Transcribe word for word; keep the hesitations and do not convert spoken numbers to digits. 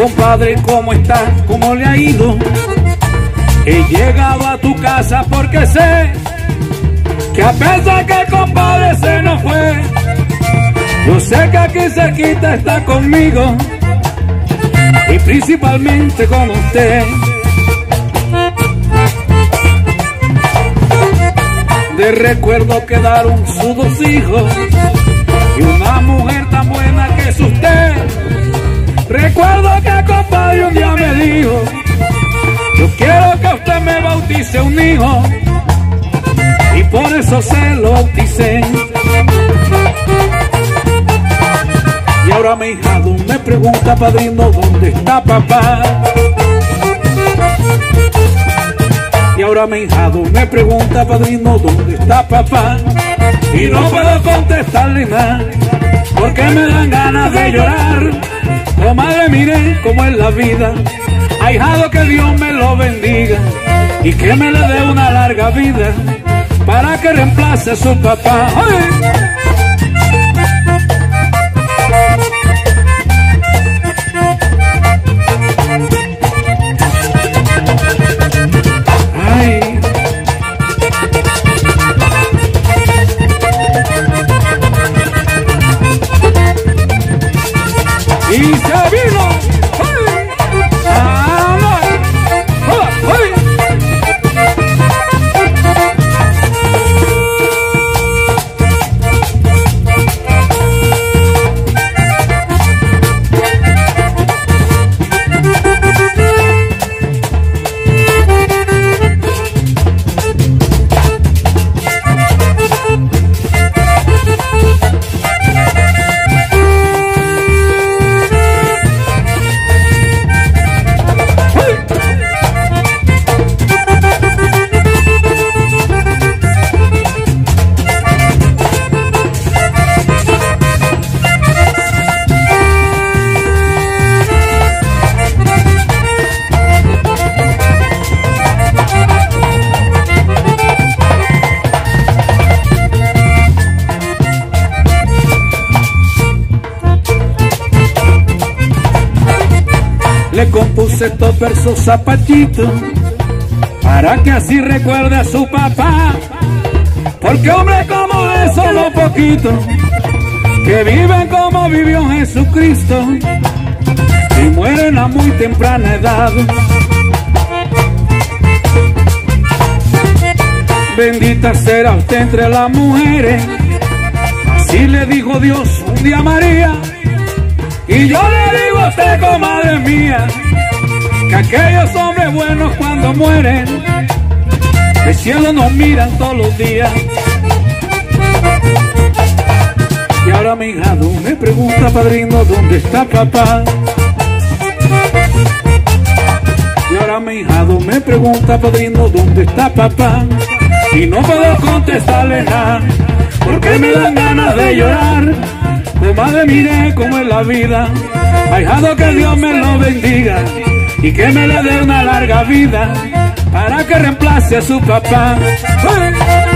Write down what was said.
Compadre, ¿cómo está? ¿Cómo le ha ido? He llegado a tu casa porque sé que a pesar que el compadre se nos fue, yo sé que aquí cerquita está conmigo y principalmente con usted. De recuerdo quedaron sus dos hijos y una mujer tan buena que es usted. Recuerdo que el compadre un día me dijo: yo quiero que usted me bautice un hijo, y por eso se lo bauticé. Y ahora mi hijado me pregunta: padrino, ¿dónde está papá? Y ahora mi hijado me pregunta: padrino, ¿dónde está papá? Y no puedo contestarle nada, porque me dan ganas de llorar. Comadre, mire cómo es la vida. Ahijado, que Dios me lo bendiga y que me le dé una larga vida para que reemplace a su papá. ¡Ay! Y se vino. ¡Ay! ¡Ah, no! ¡Ay! Le compuse estos versos zapatitos para que así recuerde a su papá, porque hombre como es solo poquito que viven como vivió Jesucristo y mueren a muy temprana edad. Bendita será usted entre las mujeres, así le dijo Dios un día a María. Y yo le digo a usted, comadre mía, que aquellos hombres buenos cuando mueren del cielo nos miran todos los días. Y ahora mi hijado me pregunta: padrino, ¿dónde está papá? Y ahora mi hijado me pregunta: padrino, ¿dónde está papá? Y no puedo contestarle nada, porque me dan ganas de llorar. Comadre, mire cómo es la vida. Ahijado, que Dios me lo bendiga y que me le dé una larga vida para que reemplace a su papá. ¡Hey!